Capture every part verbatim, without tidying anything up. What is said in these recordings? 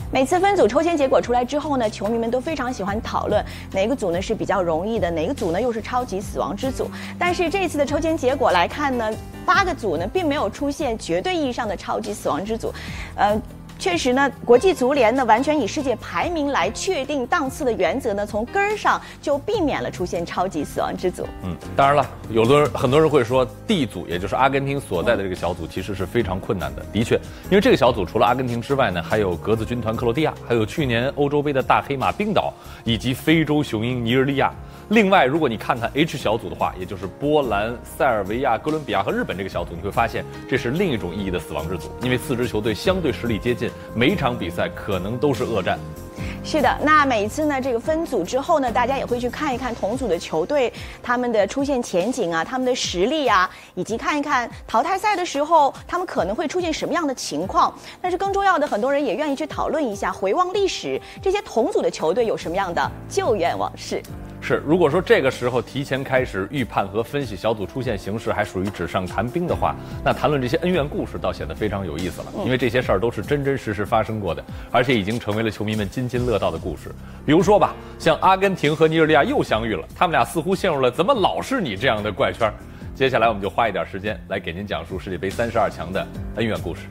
每次分组抽签结果出来之后呢，球迷们都非常喜欢讨论哪个组呢是比较容易的，哪个组呢又是超级死亡之组。但是这次的抽签结果来看呢，八个组呢并没有出现绝对意义上的超级死亡之组，呃。 确实呢，国际足联呢完全以世界排名来确定档次的原则呢，从根儿上就避免了出现超级死亡之组。 嗯，当然了，有的人很多人会说 D 组，也就是阿根廷所在的这个小组，其实是非常困难的。的确，因为这个小组除了阿根廷之外呢，还有格子军团克罗地亚，还有去年欧洲杯的大黑马冰岛，以及非洲雄鹰尼日利亚。 另外，如果你看看 H 小组的话，也就是波兰、塞尔维亚、哥伦比亚和日本这个小组，你会发现这是另一种意义的死亡之组，因为四支球队相对实力接近，每一场比赛可能都是恶战。 是的，那每一次呢，这个分组之后呢，大家也会去看一看同组的球队他们的出现前景啊，他们的实力啊，以及看一看淘汰赛的时候他们可能会出现什么样的情况。但是更重要的，很多人也愿意去讨论一下，回望历史，这些同组的球队有什么样的旧怨往事。 是，如果说这个时候提前开始预判和分析小组出现形势，还属于纸上谈兵的话，那谈论这些恩怨故事倒显得非常有意思了。因为这些事儿都是真真实实发生过的，而且已经成为了球迷们津津乐道的故事。比如说吧，像阿根廷和尼日利亚又相遇了，他们俩似乎陷入了怎么老是你这样的怪圈。接下来我们就花一点时间来给您讲述世界杯三十二强的恩怨故事。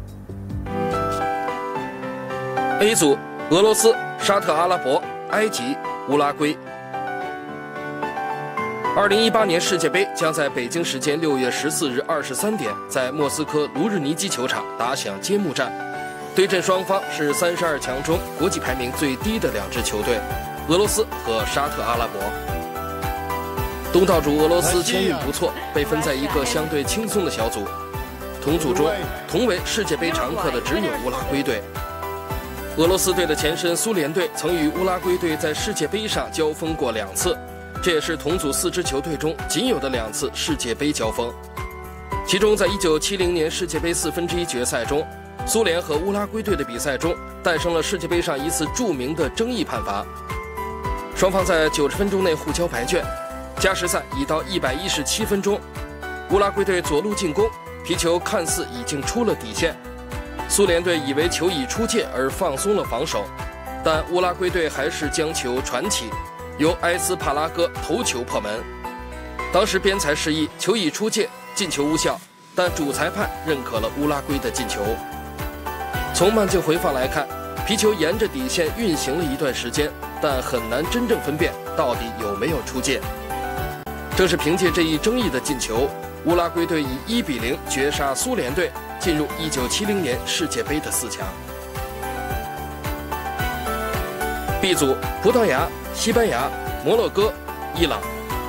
A 组：俄罗斯、沙特阿拉伯、埃及、乌拉圭。 二零一八年世界杯将在北京时间六月十四日二十三点，在莫斯科卢日尼基球场打响揭幕战。对阵双方是三十二强中国际排名最低的两支球队，俄罗斯和沙特阿拉伯。东道主俄罗斯签运不错，被分在一个相对轻松的小组。同组中，同为世界杯常客的只有乌拉圭队。俄罗斯队的前身苏联队曾与乌拉圭队在世界杯上交锋过两次。 这也是同组四支球队中仅有的两次世界杯交锋，其中在一九七零年世界杯四分之一决赛中，苏联和乌拉圭队的比赛中诞生了世界杯上一次著名的争议判罚，双方在九十分钟内互交白卷，加时赛已到一百一十七分钟，乌拉圭队左路进攻，皮球看似已经出了底线，苏联队以为球已出界而放松了防守，但乌拉圭队还是将球传起。 由埃斯帕拉戈头球破门，当时边裁示意球已出界，进球无效，但主裁判认可了乌拉圭的进球。从慢镜回放来看，皮球沿着底线运行了一段时间，但很难真正分辨到底有没有出界。正是凭借这一争议的进球，乌拉圭队以一比零绝杀苏联队，进入一九七零年世界杯的四强。B 组：葡萄牙、西班牙、摩洛哥、伊朗。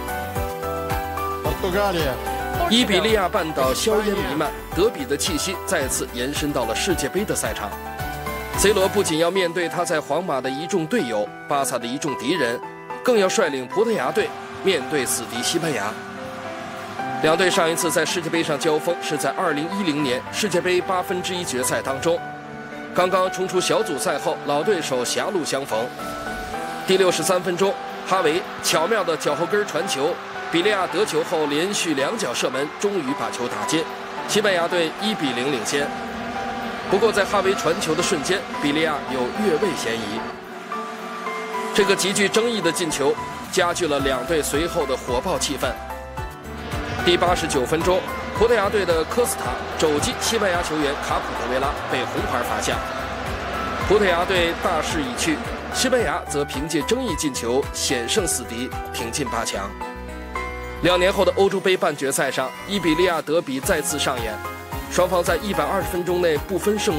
伊比利亚半岛硝烟弥漫，德比的气息再次延伸到了世界杯的赛场。C 罗不仅要面对他在皇马的一众队友、巴萨的一众敌人，更要率领葡萄牙队面对死敌西班牙。两队上一次在世界杯上交锋是在二零一零年世界杯八分之一决赛当中。 刚刚冲出小组赛后，老对手狭路相逢。第六十三分钟，哈维巧妙的脚后跟传球，比利亚得球后连续两脚射门，终于把球打进，西班牙队一比零领先。不过在哈维传球的瞬间，比利亚有越位嫌疑。这个极具争议的进球，加剧了两队随后的火爆气氛。第八十九分钟。 葡萄牙队的科斯塔肘击西班牙球员卡普特维拉，被红牌罚下。葡萄牙队大势已去，西班牙则凭借争议进球险胜死敌，挺进八强。两年后的欧洲杯半决赛上，伊比利亚德比再次上演，双方在一百二十分钟内不分胜